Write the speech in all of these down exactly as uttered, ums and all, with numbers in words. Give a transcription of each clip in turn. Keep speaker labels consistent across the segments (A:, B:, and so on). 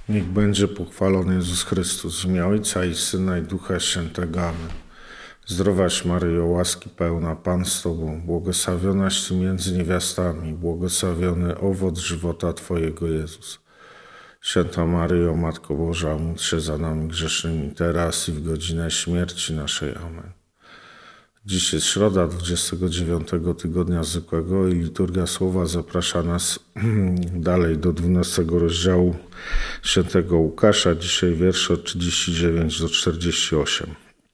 A: Niech będzie pochwalony Jezus Chrystus, w imię Ojca i Syna i Ducha Świętego. Amen. Zdrowaś Maryjo, łaski pełna, Pan z Tobą, błogosławionaś Ty między niewiastami, błogosławiony owoc żywota Twojego Jezus. Święta Maryjo, Matko Boża, módl się za nami grzesznymi, teraz i w godzinę śmierci naszej. Amen. Dziś jest środa dwudziestego dziewiątego tygodnia zwykłego i liturgia słowa zaprasza nas dalej do dwunastego rozdziału świętego Łukasza. Dzisiaj wiersze od trzydzieści dziewięć do czterdziestu ośmiu.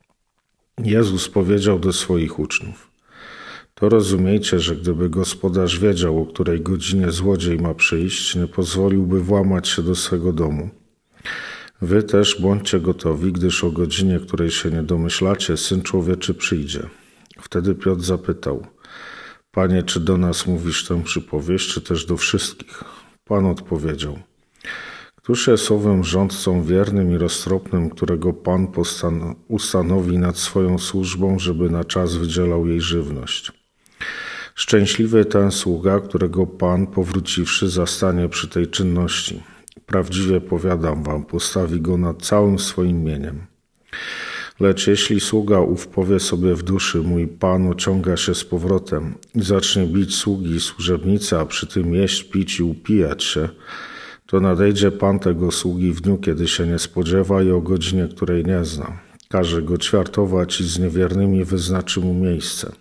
A: Jezus powiedział do swoich uczniów: to rozumiejcie, że gdyby gospodarz wiedział, o której godzinie złodziej ma przyjść, nie pozwoliłby włamać się do swego domu. Wy też bądźcie gotowi, gdyż o godzinie, której się nie domyślacie, Syn Człowieczy przyjdzie. Wtedy Piotr zapytał: Panie, czy do nas mówisz tę przypowieść, czy też do wszystkich? Pan odpowiedział: Któż jest owym rządcą wiernym i roztropnym, którego Pan postan- ustanowi nad swoją służbą, żeby na czas wydzielał jej żywność? Szczęśliwy ten sługa, którego Pan, powróciwszy, zastanie przy tej czynności. Prawdziwie powiadam wam, postawi go nad całym swoim mieniem. Lecz jeśli sługa ów powie sobie w duszy: mój Pan ociąga się z powrotem, i zacznie bić sługi i służebnice, a przy tym jeść, pić i upijać się, to nadejdzie Pan tego sługi w dniu, kiedy się nie spodziewa i o godzinie, której nie zna. Każe go ćwiartować i z niewiernymi wyznaczy mu miejsce.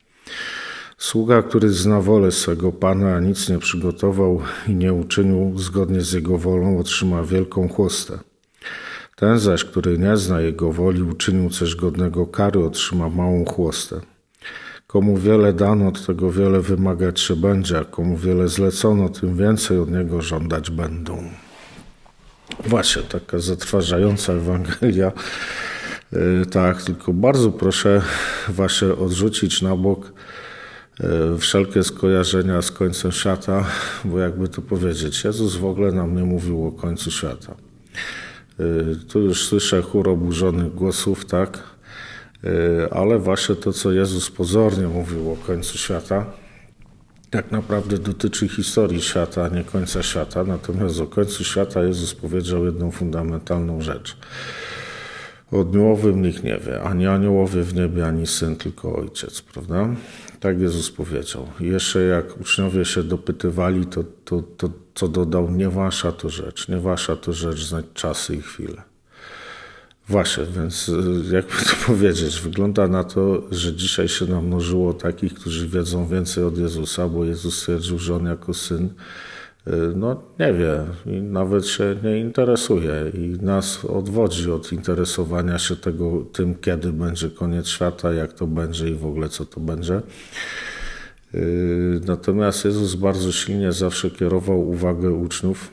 A: Sługa, który zna wolę swego Pana, a nic nie przygotował i nie uczynił zgodnie z jego wolą, otrzyma wielką chłostę. Ten zaś, który nie zna jego woli, uczynił coś godnego kary, otrzyma małą chłostę. Komu wiele dano, od tego wiele wymagać się będzie, a komu wiele zlecono, tym więcej od niego żądać będą. Właśnie, taka zatrważająca Ewangelia. Yy, tak, tylko bardzo proszę właśnie odrzucić na bok yy, wszelkie skojarzenia z końcem świata, bo jakby to powiedzieć, Jezus w ogóle nam nie mówił o końcu świata. Yy, tu już słyszę chór oburzonych głosów, tak? Ale właśnie to, co Jezus pozornie mówił o końcu świata, tak naprawdę dotyczy historii świata, a nie końca świata. Natomiast o końcu świata Jezus powiedział jedną fundamentalną rzecz. O dniu owym nikt nie wie, ani aniołowie w niebie, ani Syn, tylko Ojciec, prawda? Tak Jezus powiedział. I jeszcze jak uczniowie się dopytywali, to, to, to co dodał: nie wasza to rzecz, nie wasza to rzecz znać czasy i chwile. Właśnie, więc jakby to powiedzieć, wygląda na to, że dzisiaj się namnożyło takich, którzy wiedzą więcej od Jezusa, bo Jezus stwierdził, że On jako Syn, no nie wie i nawet się nie interesuje i nas odwodzi od interesowania się tego, tym, kiedy będzie koniec świata, jak to będzie i w ogóle co to będzie. Natomiast Jezus bardzo silnie zawsze kierował uwagę uczniów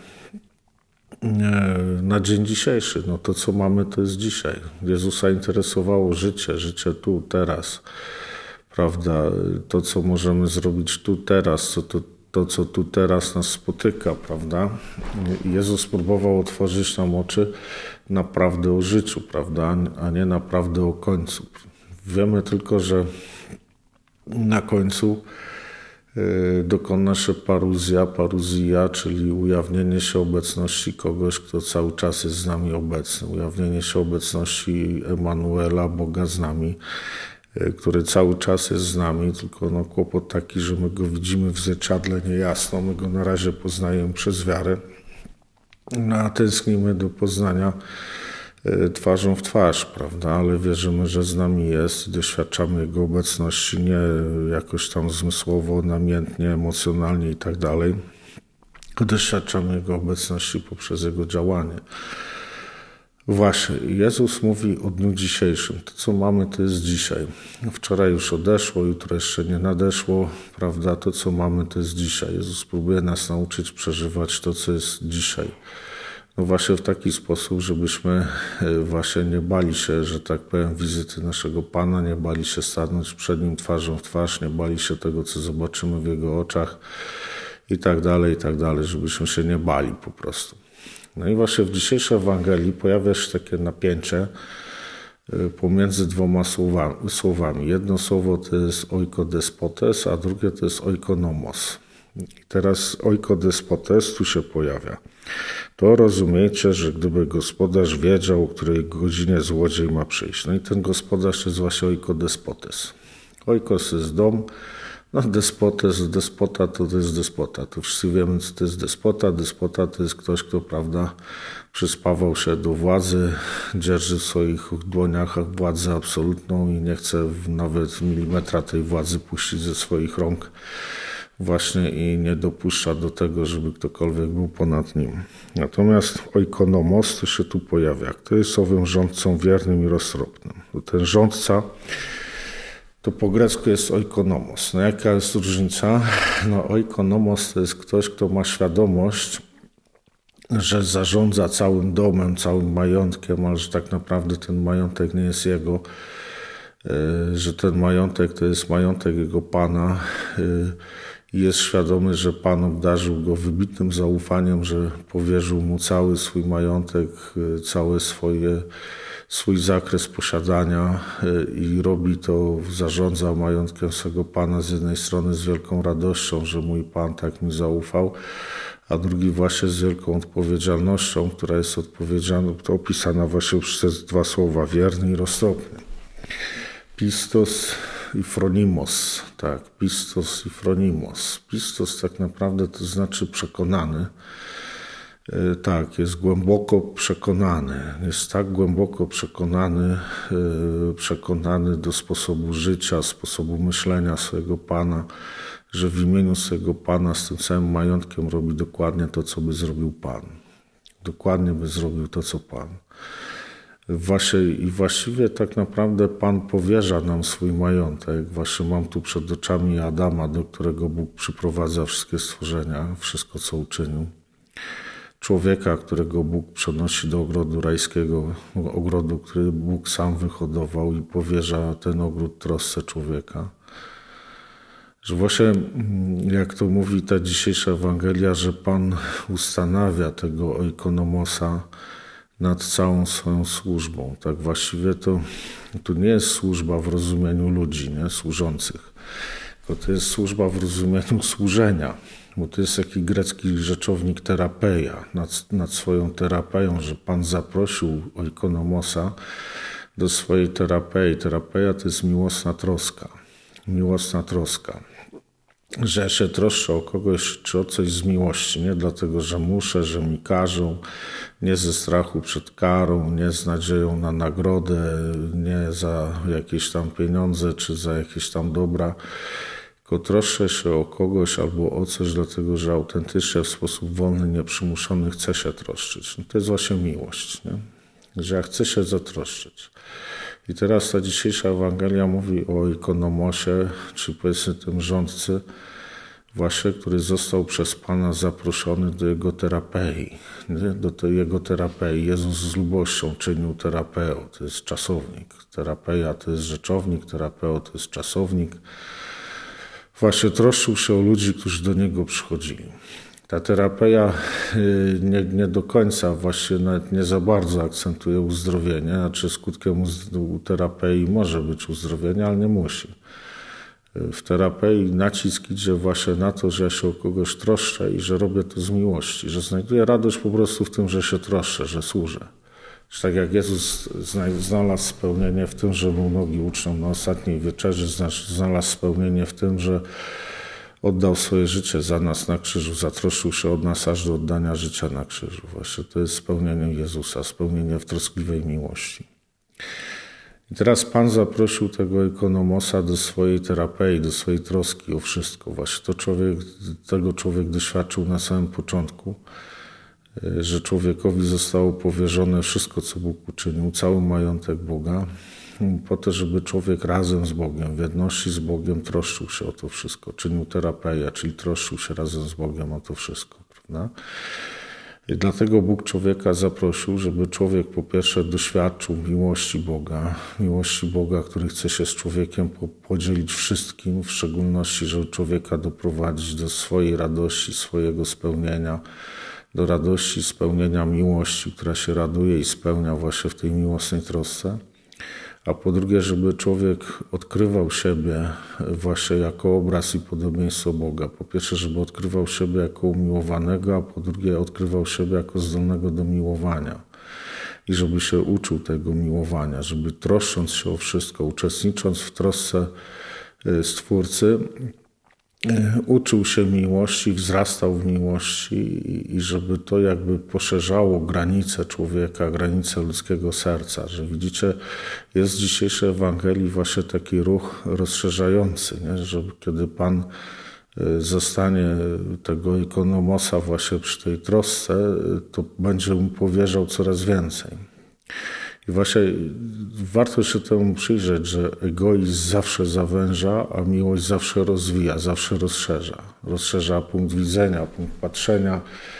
A: na dzień dzisiejszy. No to, co mamy, to jest dzisiaj. Jezusa interesowało życie, życie tu, teraz. Prawda? To, co możemy zrobić tu, teraz, to, to, to co tu, teraz nas spotyka, prawda? Jezus próbował otworzyć nam oczy naprawdę o życiu, prawda? A nie naprawdę o końcu. Wiemy tylko, że na końcu dokona się paruzja, paruzja, czyli ujawnienie się obecności kogoś, kto cały czas jest z nami obecny. Ujawnienie się obecności Emanuela, Boga z nami, który cały czas jest z nami, tylko no kłopot taki, że my go widzimy w zwierciadle niejasno, my go na razie poznajemy przez wiarę, no, a tęsknimy do poznania twarzą w twarz, prawda? Ale wierzymy, że z nami jest i doświadczamy Jego obecności nie jakoś tam zmysłowo, namiętnie, emocjonalnie i tak dalej. Doświadczamy Jego obecności poprzez Jego działanie. Właśnie, Jezus mówi o dniu dzisiejszym. To, co mamy, to jest dzisiaj. Wczoraj już odeszło, jutro jeszcze nie nadeszło, prawda? To, co mamy, to jest dzisiaj. Jezus próbuje nas nauczyć przeżywać to, co jest dzisiaj. No właśnie w taki sposób, żebyśmy właśnie nie bali się, że tak powiem, wizyty naszego Pana, nie bali się stanąć przed Nim twarzą w twarz, nie bali się tego, co zobaczymy w Jego oczach i tak dalej, i tak dalej, żebyśmy się nie bali po prostu. No i właśnie w dzisiejszej Ewangelii pojawia się takie napięcie pomiędzy dwoma słowami. Jedno słowo to jest oikodespotes, a drugie to jest oikonomos. I teraz oikodespotes tu się pojawia. To rozumiecie, że gdyby gospodarz wiedział, o której godzinie złodziej ma przyjść. No i ten gospodarz jest właśnie oikodespotes. Oikos jest dom, no despotes, despota to, to jest despota. To wszyscy wiemy, co to jest despota. Despota to jest ktoś, kto, prawda, przyspawał się do władzy, dzierży w swoich dłoniach władzę absolutną i nie chce nawet milimetra tej władzy puścić ze swoich rąk właśnie i nie dopuszcza do tego, żeby ktokolwiek był ponad nim. Natomiast oikonomos to się tu pojawia. Kto jest owym rządcą wiernym i roztropnym? To ten rządca to po grecku jest oikonomos. No jaka jest różnica? No oikonomos to jest ktoś, kto ma świadomość, że zarządza całym domem, całym majątkiem, ale że tak naprawdę ten majątek nie jest jego, że ten majątek to jest majątek jego Pana i jest świadomy, że Pan obdarzył go wybitnym zaufaniem, że powierzył mu cały swój majątek, cały swoje, swój zakres posiadania i robi to, zarządza majątkiem swego Pana z jednej strony z wielką radością, że mój Pan tak mi zaufał, a drugi właśnie z wielką odpowiedzialnością, która jest odpowiedzialna, to opisana właśnie przez dwa słowa, wierny i roztropny. Pistos i phronimos, tak, pistos i phronimos. Pistos tak naprawdę to znaczy przekonany. Tak, jest głęboko przekonany, jest tak głęboko przekonany, przekonany do sposobu życia, sposobu myślenia swojego Pana, że w imieniu swojego Pana z tym całym majątkiem robi dokładnie to, co by zrobił Pan. Dokładnie by zrobił to, co Pan. Właśnie, I właściwie tak naprawdę Pan powierza nam swój majątek. Właśnie mam tu przed oczami Adama, do którego Bóg przyprowadza wszystkie stworzenia, wszystko, co uczynił. Człowieka, którego Bóg przenosi do ogrodu rajskiego, ogrodu, który Bóg sam wyhodował i powierza ten ogród trosce człowieka. Że właśnie, jak to mówi ta dzisiejsza Ewangelia, że Pan ustanawia tego oikonomosa nad całą swoją służbą. Tak właściwie to, to nie jest służba w rozumieniu ludzi, nie, służących, tylko to jest służba w rozumieniu służenia. Bo to jest taki grecki rzeczownik terapeia, nad, nad swoją terapeją, że Pan zaprosił oikonomosa do swojej terapei. Terapeia to jest miłosna troska. Miłosna troska. Że ja się troszczę o kogoś czy o coś z miłości, nie dlatego, że muszę, że mi każą, nie ze strachu przed karą, nie z nadzieją na nagrodę, nie za jakieś tam pieniądze czy za jakieś tam dobra, tylko troszczę się o kogoś albo o coś, dlatego że autentycznie w sposób wolny, nieprzymuszony chcę się troszczyć. No to jest właśnie miłość, nie? Że ja chcę się zatroszczyć. I teraz ta dzisiejsza Ewangelia mówi o ikonomosie, czy powiedzmy tym rządcy, właśnie, który został przez Pana zaproszony do jego terapei, nie? Do tej jego terapei. Jezus z lubością czynił terapeą, to jest czasownik. Terapeia to jest rzeczownik, terapeo to jest czasownik. Właśnie troszczył się o ludzi, którzy do niego przychodzili. Ta terapia nie, nie do końca, właśnie nawet nie za bardzo akcentuje uzdrowienie, znaczy skutkiem terapii może być uzdrowienie, ale nie musi. W terapii nacisk idzie właśnie na to, że ja się o kogoś troszczę i że robię to z miłości, że znajduję radość po prostu w tym, że się troszczę, że służę. Że tak jak Jezus znalazł spełnienie w tym, że mył nogi uczniom na ostatniej wieczerzy, znalazł spełnienie w tym, że oddał swoje życie za nas na krzyżu, zatroszczył się od nas aż do oddania życia na krzyżu. Właśnie to jest spełnienie Jezusa, spełnienie w troskliwej miłości. I teraz Pan zaprosił tego ikonomosa do swojej terapii, do swojej troski o wszystko. Właśnie to człowiek, tego człowiek doświadczył na samym początku, że człowiekowi zostało powierzone wszystko, co Bóg uczynił, cały majątek Boga, po to, żeby człowiek razem z Bogiem, w jedności z Bogiem troszczył się o to wszystko. Czynił terapię, czyli troszczył się razem z Bogiem o to wszystko, prawda? I dlatego Bóg człowieka zaprosił, żeby człowiek po pierwsze doświadczył miłości Boga, miłości Boga, który chce się z człowiekiem podzielić wszystkim, w szczególności, żeby człowieka doprowadzić do swojej radości, swojego spełnienia, do radości, spełnienia miłości, która się raduje i spełnia właśnie w tej miłosnej trosce. a po drugie, żeby człowiek odkrywał siebie właśnie jako obraz i podobieństwo Boga. Po pierwsze, żeby odkrywał siebie jako umiłowanego, a po drugie odkrywał siebie jako zdolnego do miłowania. I żeby się uczył tego miłowania, żeby troszcząc się o wszystko, uczestnicząc w trosce Stwórcy, uczył się miłości, wzrastał w miłości i żeby to jakby poszerzało granice człowieka, granice ludzkiego serca. Że widzicie, jest w dzisiejszej Ewangelii właśnie taki ruch rozszerzający, nie? Że kiedy Pan zostanie tego ikonomosa właśnie przy tej trosce, to będzie mu powierzał coraz więcej. I właśnie warto się temu przyjrzeć, że egoizm zawsze zawęża, a miłość zawsze rozwija, zawsze rozszerza. Rozszerza punkt widzenia, punkt patrzenia,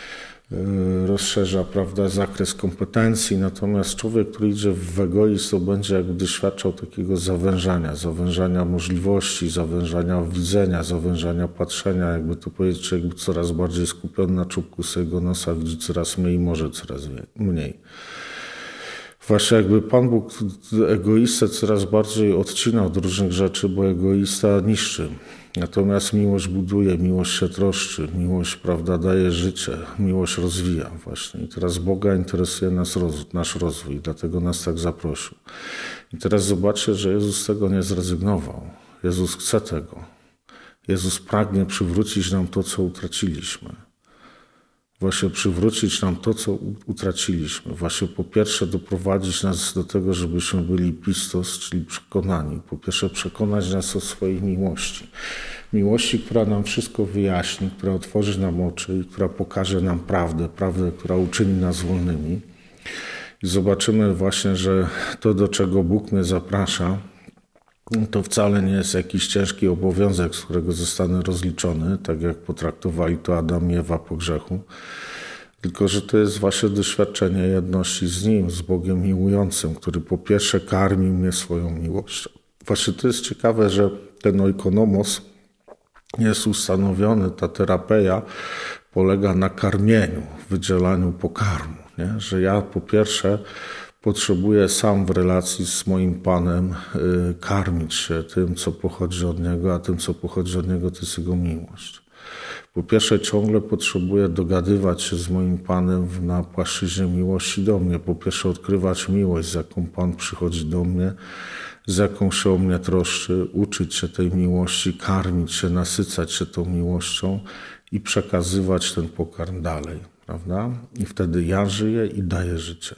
A: rozszerza, prawda, zakres kompetencji. Natomiast człowiek, który idzie w egoizm, to będzie jakby doświadczał takiego zawężania, zawężania możliwości, zawężania widzenia, zawężania patrzenia, jakby to powiedzieć, jakby coraz bardziej skupiony na czubku swojego nosa, widzi coraz mniej i może coraz mniej. Właśnie jakby Pan Bóg egoistę coraz bardziej odcina od różnych rzeczy, bo egoista niszczy. Natomiast miłość buduje, miłość się troszczy, miłość, prawda, daje życie, miłość rozwija właśnie. I teraz Boga interesuje nas roz, nasz rozwój, dlatego nas tak zaprosił. I teraz zobaczcie, że Jezus z tego nie zrezygnował. Jezus chce tego. Jezus pragnie przywrócić nam to, co utraciliśmy. Właśnie przywrócić nam to, co utraciliśmy. Właśnie po pierwsze doprowadzić nas do tego, żebyśmy byli pistos, czyli przekonani. Po pierwsze przekonać nas o swojej miłości. Miłości, która nam wszystko wyjaśni, która otworzy nam oczy i która pokaże nam prawdę, prawdę, która uczyni nas wolnymi. I zobaczymy właśnie, że to, do czego Bóg mnie zaprasza, to wcale nie jest jakiś ciężki obowiązek, z którego zostanę rozliczony, tak jak potraktowali to Adam i Ewa po grzechu, tylko że to jest właśnie doświadczenie jedności z Nim, z Bogiem miłującym, który po pierwsze karmi mnie swoją miłością. Właśnie to jest ciekawe, że ten oikonomos jest ustanowiony, ta terapia polega na karmieniu, wydzielaniu pokarmu, nie? Że ja po pierwsze potrzebuję sam w relacji z moim Panem y, karmić się tym, co pochodzi od Niego, a tym, co pochodzi od Niego, to jest Jego miłość. Po pierwsze, ciągle potrzebuję dogadywać się z moim Panem na płaszczyźnie miłości do mnie. Po pierwsze, odkrywać miłość, z jaką Pan przychodzi do mnie, z jaką się o mnie troszczy, uczyć się tej miłości, karmić się, nasycać się tą miłością i przekazywać ten pokarm dalej, prawda? I wtedy ja żyję i daję życie.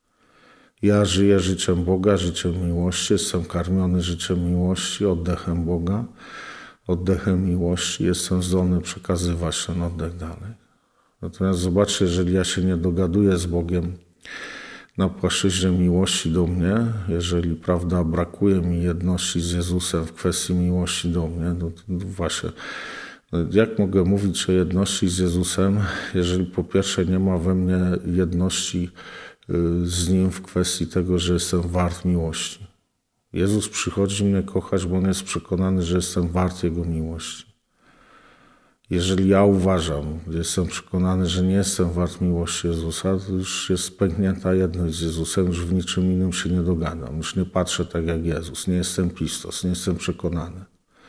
A: Ja żyję życiem Boga, życiem miłości, jestem karmiony życiem miłości, oddechem Boga, oddechem miłości, jestem zdolny przekazywać ten oddech dalej. Natomiast zobaczcie, jeżeli ja się nie dogaduję z Bogiem na płaszczyźnie miłości do mnie, jeżeli, prawda, brakuje mi jedności z Jezusem w kwestii miłości do mnie, no to właśnie, jak mogę mówić o jedności z Jezusem, jeżeli po pierwsze nie ma we mnie jedności z Nim w kwestii tego, że jestem wart miłości. Jezus przychodzi mnie kochać, bo On jest przekonany, że jestem wart Jego miłości. Jeżeli ja uważam, jestem przekonany, że nie jestem wart miłości Jezusa, to już jest pęknięta jedność z Jezusem, już w niczym innym się nie dogadam. Już nie patrzę tak jak Jezus, nie jestem pistos, nie jestem przekonany.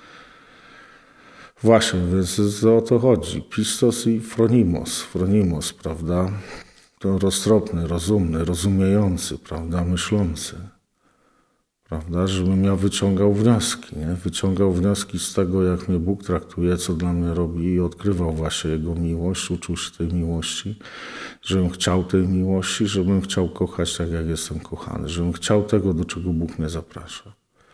A: Właśnie, więc o to chodzi. Pistos i phronimos. Phronimos, prawda? To roztropny, rozumny, rozumiejący, prawda, myślący, prawda, żebym ja wyciągał wnioski, nie? Wyciągał wnioski z tego, jak mnie Bóg traktuje, co dla mnie robi i odkrywał właśnie Jego miłość, uczył się tej miłości, żebym chciał tej miłości, żebym chciał kochać tak, jak jestem kochany, żebym chciał tego, do czego Bóg mnie zaprasza.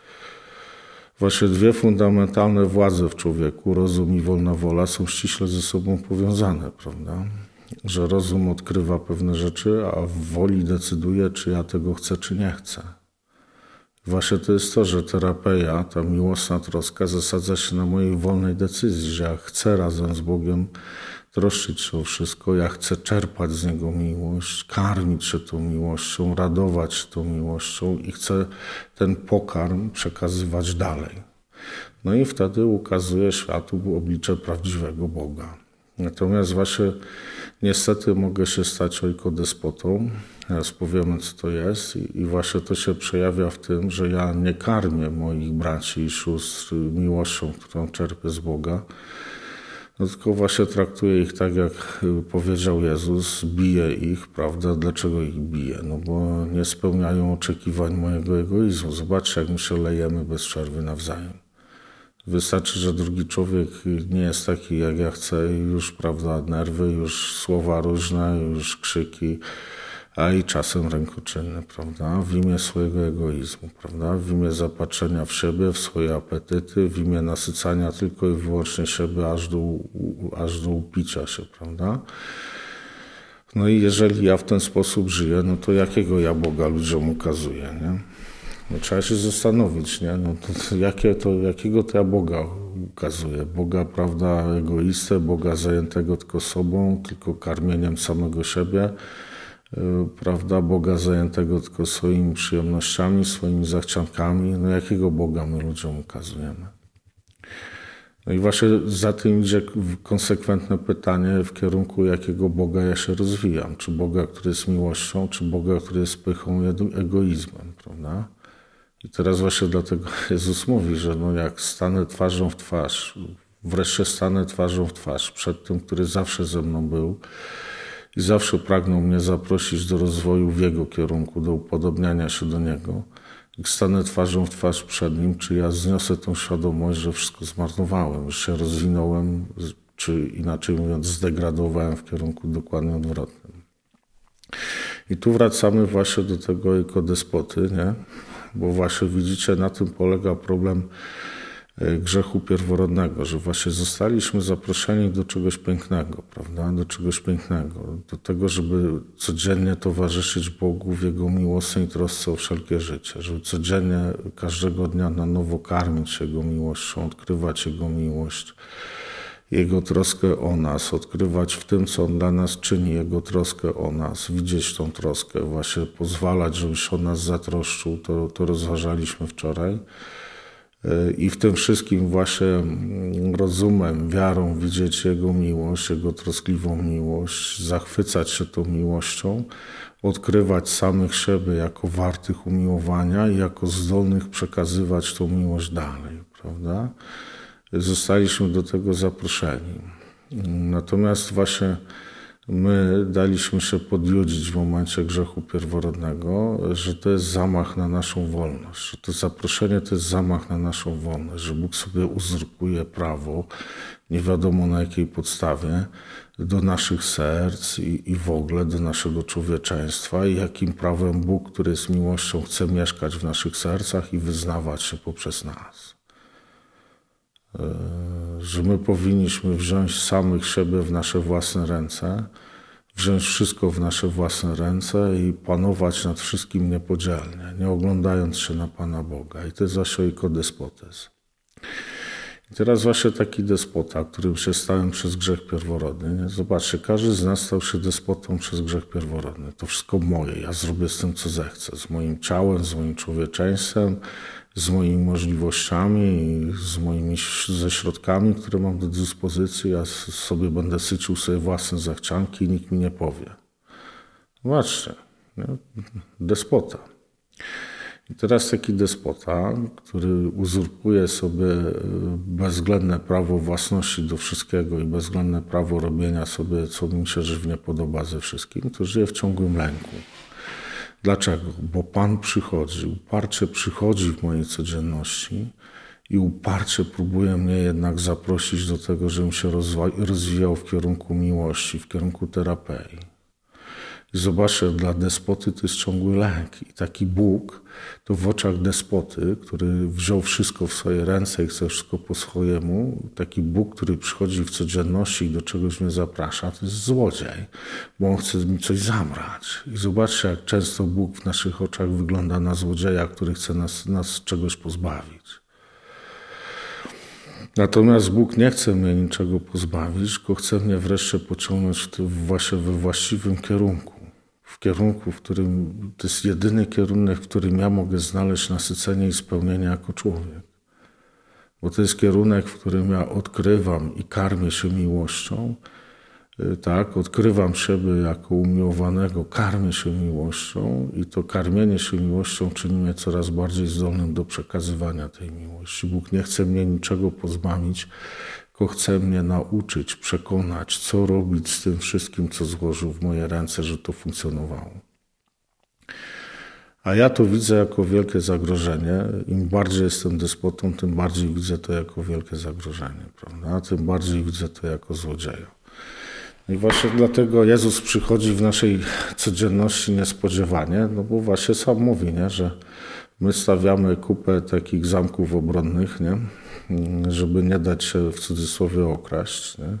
A: Właśnie dwie fundamentalne władze w człowieku, rozum i wolna wola, są ściśle ze sobą powiązane, prawda? Że rozum odkrywa pewne rzeczy, a w woli decyduje, czy ja tego chcę, czy nie chcę. Właśnie to jest to, że terapia, ta miłosna troska zasadza się na mojej wolnej decyzji, że ja chcę razem z Bogiem troszczyć się o wszystko, ja chcę czerpać z Niego miłość, karmić się tą miłością, radować się tą miłością i chcę ten pokarm przekazywać dalej. No i wtedy ukazuje światu oblicze prawdziwego Boga. Natomiast właśnie niestety mogę się stać ojkodespotą, Teraz powiemy, co to jest i, i właśnie to się przejawia w tym, że ja nie karmię moich braci i sióstr miłością, którą czerpię z Boga, no tylko właśnie traktuję ich tak, jak powiedział Jezus, biję ich, prawda? Dlaczego ich biję? No bo nie spełniają oczekiwań mojego egoizmu. Zobaczcie, jak my się lejemy bez przerwy nawzajem. Wystarczy, że drugi człowiek nie jest taki, jak ja chcę i już, prawda, nerwy, już słowa różne, już krzyki, a i czasem rękoczynne, prawda, w imię swojego egoizmu, prawda, w imię zapatrzenia w siebie, w swoje apetyty, w imię nasycania tylko i wyłącznie siebie aż do, aż do upicia się, prawda. No i jeżeli ja w ten sposób żyję, no to jakiego ja Boga ludziom ukazuję, nie? No trzeba się zastanowić, nie? No to, jakie to, jakiego to ja Boga ukazuję? Boga, prawda, egoistę, Boga zajętego tylko sobą, tylko karmieniem samego siebie, prawda, Boga zajętego tylko swoimi przyjemnościami, swoimi zachciankami. No jakiego Boga my ludziom ukazujemy? No i właśnie za tym idzie konsekwentne pytanie w kierunku, jakiego Boga ja się rozwijam. Czy Boga, który jest miłością, czy Boga, który jest pychą i egoizmem, prawda? I teraz właśnie dlatego Jezus mówi, że no jak stanę twarzą w twarz, wreszcie stanę twarzą w twarz przed tym, który zawsze ze mną był i zawsze pragnął mnie zaprosić do rozwoju w Jego kierunku, do upodobniania się do Niego. Jak stanę twarzą w twarz przed Nim, czy ja zniosę tą świadomość, że wszystko zmarnowałem, już się rozwinąłem, czy inaczej mówiąc zdegradowałem w kierunku dokładnie odwrotnym. I tu wracamy właśnie do tego ekodespoty, nie? Bo właśnie widzicie, na tym polega problem grzechu pierworodnego, że właśnie zostaliśmy zaproszeni do czegoś pięknego, prawda? Do czegoś pięknego, do tego, żeby codziennie towarzyszyć Bogu w Jego miłosnej trosce o wszelkie życie, żeby codziennie, każdego dnia na nowo karmić się Jego miłością, odkrywać Jego miłość, Jego troskę o nas, odkrywać w tym, co On dla nas czyni, Jego troskę o nas, widzieć tą troskę, właśnie pozwalać, żeby się o nas zatroszczył, to, to rozważaliśmy wczoraj. I w tym wszystkim właśnie rozumem, wiarą widzieć Jego miłość, Jego troskliwą miłość, zachwycać się tą miłością, odkrywać samych siebie jako wartych umiłowania i jako zdolnych przekazywać tą miłość dalej, prawda? Zostaliśmy do tego zaproszeni. Natomiast właśnie my daliśmy się podjudzić w momencie grzechu pierworodnego, że to jest zamach na naszą wolność, że to zaproszenie to jest zamach na naszą wolność, że Bóg sobie uzurpuje prawo, nie wiadomo na jakiej podstawie, do naszych serc i, i w ogóle do naszego człowieczeństwa i jakim prawem Bóg, który jest miłością, chce mieszkać w naszych sercach i wyznawać się poprzez nas. Że my powinniśmy wziąć samych siebie w nasze własne ręce, wziąć wszystko w nasze własne ręce i panować nad wszystkim niepodzielnie, nie oglądając się na Pana Boga. I to jest właśnie ekodespotyzm. I teraz właśnie taki despota, którym się stałem przez grzech pierworodny. Nie? Zobaczcie, każdy z nas stał się despotą przez grzech pierworodny. To wszystko moje, ja zrobię z tym, co zechcę. Z moim ciałem, z moim człowieczeństwem, z moimi możliwościami, z moimi ze środkami, które mam do dyspozycji. Ja sobie będę sycił sobie własne zachcianki i nikt mi nie powie. Zobaczcie, nie? Despota. I teraz taki despota, który uzurpuje sobie bezwzględne prawo własności do wszystkiego i bezwzględne prawo robienia sobie, co mi się żywnie podoba ze wszystkim, to żyje w ciągłym lęku. Dlaczego? Bo Pan przychodzi, uparcie przychodzi w mojej codzienności i uparcie próbuje mnie jednak zaprosić do tego, żebym się rozwijał w kierunku miłości, w kierunku terapii. I zobaczcie, dla despoty to jest ciągły lęk. I taki Bóg, to w oczach despoty, który wziął wszystko w swoje ręce i chce wszystko po swojemu, taki Bóg, który przychodzi w codzienności i do czegoś mnie zaprasza, to jest złodziej, bo on chce mi coś zabrać. I zobaczcie, jak często Bóg w naszych oczach wygląda na złodzieja, który chce nas, nas czegoś pozbawić. Natomiast Bóg nie chce mnie niczego pozbawić, tylko chce mnie wreszcie pociągnąć w tym właśnie we właściwym kierunku. W kierunku, w którym to jest jedyny kierunek, w którym ja mogę znaleźć nasycenie i spełnienie jako człowiek. Bo to jest kierunek, w którym ja odkrywam i karmię się miłością Tak, odkrywam siebie jako umiłowanego, karmię się miłością i to karmienie się miłością czyni mnie coraz bardziej zdolnym do przekazywania tej miłości. Bóg nie chce mnie niczego pozbawić, tylko chce mnie nauczyć, przekonać, co robić z tym wszystkim, co złożył w moje ręce, że to funkcjonowało. A ja to widzę jako wielkie zagrożenie. Im bardziej jestem despotą, tym bardziej widzę to jako wielkie zagrożenie, prawda? Tym bardziej widzę to jako złodzieja. I właśnie dlatego Jezus przychodzi w naszej codzienności niespodziewanie, no bo właśnie sam mówi, nie, że my stawiamy kupę takich zamków obronnych, nie, żeby nie dać się w cudzysłowie okraść. Nie.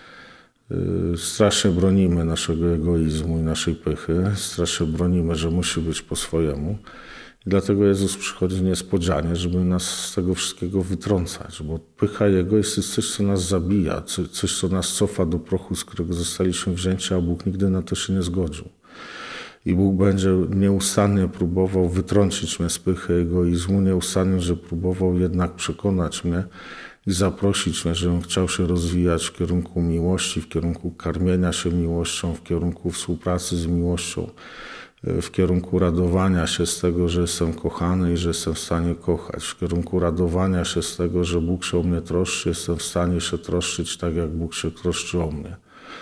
A: Strasznie bronimy naszego egoizmu i naszej pychy, strasznie bronimy, że musi być po swojemu. I dlatego Jezus przychodzi niespodzianie, żeby nas z tego wszystkiego wytrącać, bo pycha i egoizm jest coś, co nas zabija, coś, co nas cofa do prochu, z którego zostaliśmy wzięci, a Bóg nigdy na to się nie zgodził. I Bóg będzie nieustannie próbował wytrącić mnie z pychy egoizmu, nieustannie, że próbował jednak przekonać mnie i zaprosić mnie, żebym chciał się rozwijać w kierunku miłości, w kierunku karmienia się miłością, w kierunku współpracy z miłością, w kierunku radowania się z tego, że jestem kochany i że jestem w stanie kochać, w kierunku radowania się z tego, że Bóg się o mnie troszczy, jestem w stanie się troszczyć tak, jak Bóg się troszczy o mnie.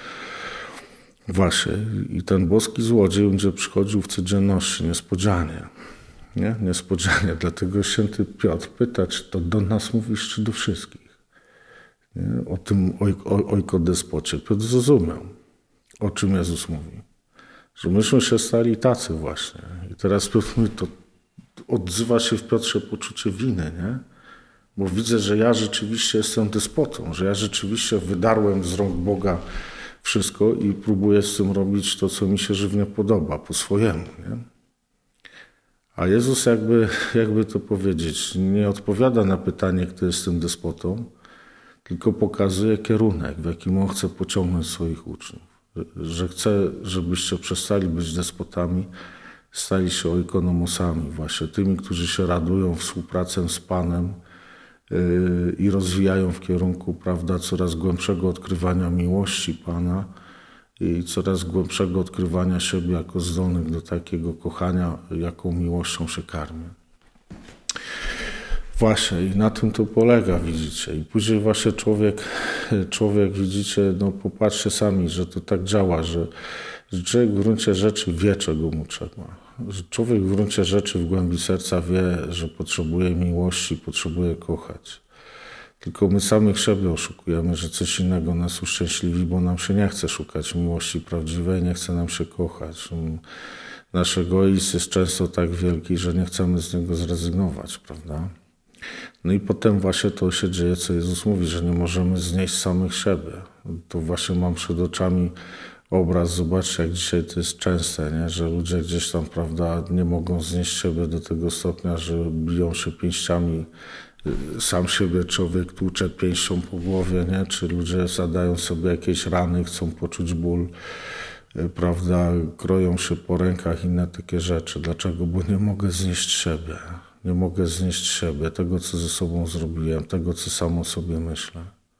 A: Właśnie. I ten boski złodziej będzie przychodził w codzienności, niespodzianie. Nie? Niespodzianie. Dlatego święty Piotr pyta, czy to do nas mówisz, czy do wszystkich. Nie? O tym oj, oj, ojkodespocie. Piotr zrozumiał, o czym Jezus mówi. Że myśmy się stali tacy właśnie. I teraz Piotr mówi, to odzywa się w Piotrze poczucie winy, nie? Bo widzę, że ja rzeczywiście jestem despotą, że ja rzeczywiście wydarłem z rąk Boga wszystko i próbuję z tym robić to, co mi się żywnie podoba, po swojemu, nie? A Jezus jakby, jakby to powiedzieć, nie odpowiada na pytanie, kto jest tym despotą, tylko pokazuje kierunek, w jakim on chce pociągnąć swoich uczniów. Że chce, żebyście przestali być despotami, stali się oikonomosami, właśnie tymi, którzy się radują współpracą z Panem yy, i rozwijają w kierunku, prawda, coraz głębszego odkrywania miłości Pana i coraz głębszego odkrywania siebie jako zdolnych do takiego kochania, jaką miłością się karmię. Właśnie i na tym to polega, widzicie. I później właśnie człowiek, człowiek widzicie, no popatrzcie sami, że to tak działa, że, że człowiek w gruncie rzeczy wie, czego mu trzeba. Że człowiek w gruncie rzeczy w głębi serca wie, że potrzebuje miłości, potrzebuje kochać. Tylko my samych siebie oszukujemy, że coś innego nas uszczęśliwi, bo nam się nie chce szukać miłości prawdziwej, nie chce nam się kochać. Nasz egoizm jest często tak wielki, że nie chcemy z niego zrezygnować, prawda? No i potem właśnie to się dzieje, co Jezus mówi, że nie możemy znieść samych siebie. To właśnie mam przed oczami obraz, zobaczcie, jak dzisiaj to jest częste, nie? Że ludzie gdzieś tam, prawda, nie mogą znieść siebie do tego stopnia, że biją się pięściami, sam siebie człowiek tłucze pięścią po głowie, nie? Czy ludzie zadają sobie jakieś rany, chcą poczuć ból, prawda, kroją się po rękach, inne takie rzeczy. Dlaczego? Bo nie mogę znieść siebie. Nie mogę znieść siebie, tego, co ze sobą zrobiłem, tego, co sam o sobie myślę.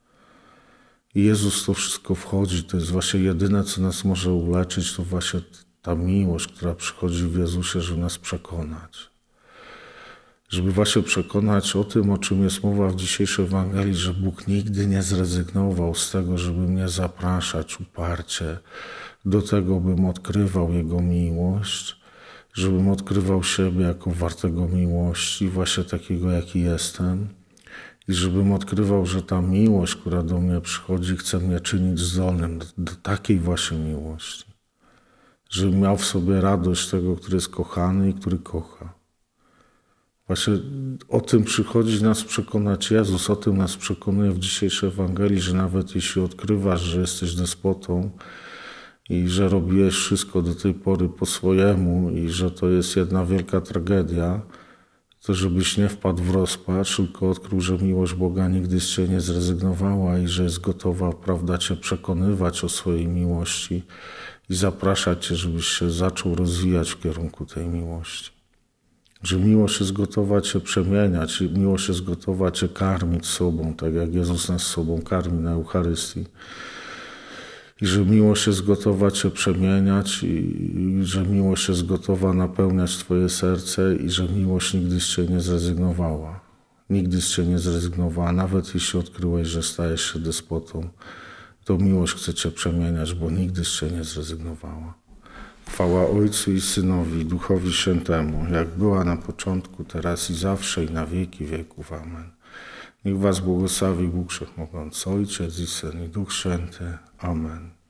A: I Jezus to wszystko wchodzi, to jest właśnie jedyne, co nas może uleczyć, to właśnie ta miłość, która przychodzi w Jezusie, żeby nas przekonać. Żeby właśnie przekonać o tym, o czym jest mowa w dzisiejszej Ewangelii, że Bóg nigdy nie zrezygnował z tego, żeby mnie zapraszać uparcie do tego, bym odkrywał Jego miłość, żebym odkrywał siebie jako wartego miłości, właśnie takiego, jaki jestem. I żebym odkrywał, że ta miłość, która do mnie przychodzi, chce mnie czynić zdolnym do, do takiej właśnie miłości. Żebym miał w sobie radość tego, który jest kochany i który kocha. Właśnie o tym przychodzi nas przekonać Jezus, o tym nas przekonuje w dzisiejszej Ewangelii, że nawet jeśli odkrywasz, że jesteś despotą, i że robiłeś wszystko do tej pory po swojemu i że to jest jedna wielka tragedia, to żebyś nie wpadł w rozpacz, tylko odkrył, że miłość Boga nigdy z Ciebie nie zrezygnowała i że jest gotowa, prawda, Cię przekonywać o swojej miłości i zapraszać Cię, żebyś się zaczął rozwijać w kierunku tej miłości. Że miłość jest gotowa Cię przemieniać, miłość jest gotowa Cię karmić sobą, tak jak Jezus nas sobą karmi na Eucharystii. i że miłość jest gotowa Cię przemieniać i, i że miłość jest gotowa napełniać Twoje serce i że miłość nigdy z Ciebie nie zrezygnowała. Nigdy z Ciebie nie zrezygnowała, nawet jeśli odkryłeś, że stajesz się despotą, to miłość chce Cię przemieniać, bo nigdy z Ciebie nie zrezygnowała. Chwała Ojcu i Synowi, i Duchowi Świętemu, jak była na początku, teraz i zawsze, i na wieki wieków. Amen. Niech Was błogosławi Bóg Wszechmogący, Ojciec i Syn, i Duch Święty. Amen.